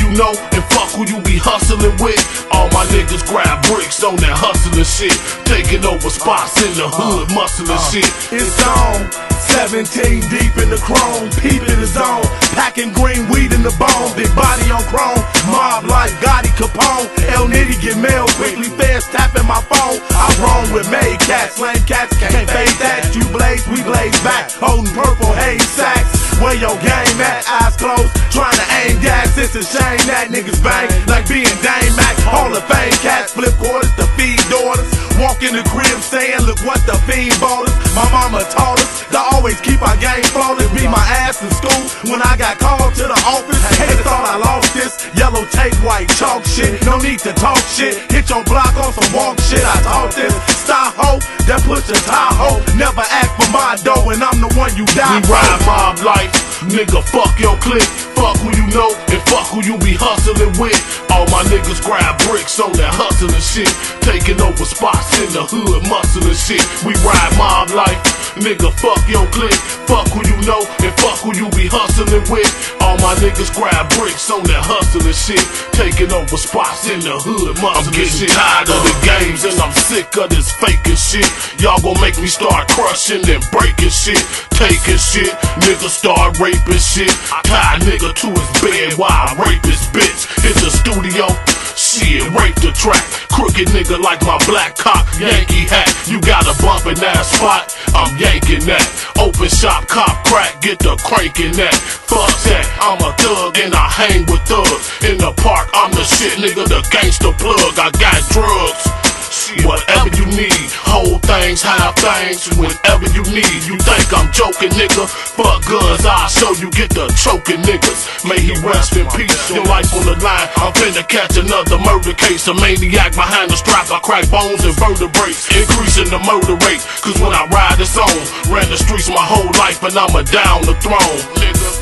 you know and fuck who you be hustling with. All my niggas grab bricks on that hustling shit, taking over spots in the hood, muscling shit. It's on, 17 deep in the chrome, peeping the zone, packing green weed in the bone, big body on chrome, mob like Gotti Capone, El Nitty get mail quickly, fast tapping my phone. I roam with made cats, lame cats can't fade that. You blaze, we blaze back, holding purple haze sacks. Where your game at? Eyes closed, trying to aim gas. It's a shame that niggas bang like being Dame Mac. Hall of Fame cats flip quarters to feed daughters. Walk in the crib saying, look what the fiend bought us. My mama taught us to always keep our game flawless. Beat my ass in school when I got called to the office. Haters thought I lost this. Yellow tape, white chalk shit. No need to talk shit. Hit your block on some walk shit. I taught this. Star hope that push a Tahoe. Never ask for my dough and I'm the one you die for. We ride mob life, nigga, fuck your clique. Fuck who you know and fuck who you be hustling with. All my niggas grab bricks on that hustling shit, taking over spots in the hood, muscling shit. We ride mob life, nigga, fuck your clique. Fuck who you know and fuck who you be hustling with. All my niggas grab bricks on that hustling shit, taking over spots in the hood, muscling shit. I'm getting tired of the games and I'm sick of this faking shit. Y'all gon' make me start crushing and breaking shit, taking shit. Niggas start raping shit. I tie a nigga to his bed while I rape his bitch. Hit the studio, shit, rape the track. Crooked nigga like my black cock, Yankee hat. You got a bumpin' ass spot, I'm yanking that. Open shop, cop crack, get the crank in that. Fuck that, I'm a thug and I hang with thugs. In the park, I'm the shit, nigga, the gangster plug. I got drugs, whatever you need. Whole things, half things, whenever you need. You think I'm joking, nigga? Fuck guns, I'll show you get the choking niggas. May he rest in peace, your life on the line. I'm finna catch another murder case. A maniac behind the strap, I crack bones and vertebrae, increasing the murder rate. Cause when I ride this on, ran the streets my whole life and I'ma down the throne, nigga.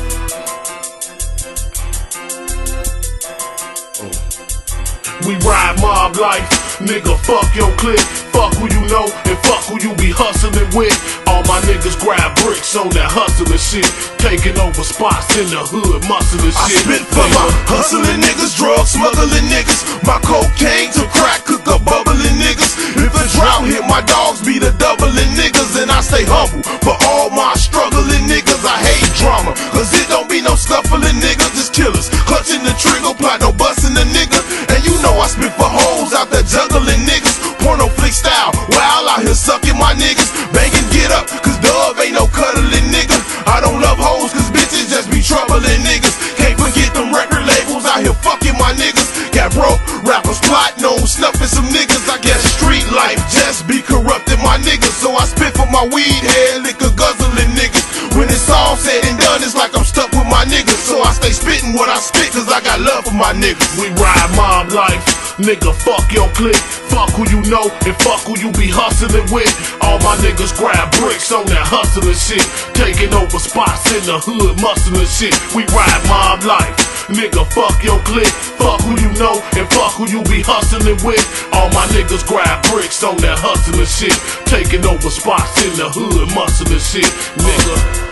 We ride mob life, nigga, fuck your clique. Fuck who you know and fuck who you be hustling with. All my niggas grab bricks on that hustling shit, taking over spots in the hood, muscling shit. I spit for my hustling niggas, drug smuggling niggas, my cocaine to crack, cook up bubbling niggas. If a drought hit, my dogs be the doubling niggas. And I stay humble for all my struggling niggas. I hate drama, cause it don't be no scuffling niggas, it's killers. Clutching the trigger, plot no busting the nigga. And you know I spit for hoes out there juggling niggas. Porno flick style, wow, out here sucking my niggas. Banging get up, cause Dove ain't no cuddling nigga. I don't love hoes, cause bitches just be troubling niggas. Can't forget them record labels out here fucking my niggas. Got broke, rappers plotting on snuffing some niggas. I guess street life just be corrupting my niggas. So I spit for my weed head, liquor guzzling niggas. When it's all said and done, it's like I'm stuck with my niggas. So I stay spitting what I spit, cause I got love for my niggas. We ride mob life, nigga, fuck your clique. Fuck who you know and fuck who you be hustling with. All my niggas grab bricks on that hustling shit, taking over spots in the hood, muscling shit. We ride mob life, nigga, fuck your clique. Fuck who you know and fuck who you be hustling with. All my niggas grab bricks on that hustling shit, taking over spots in the hood, muscling shit, nigga.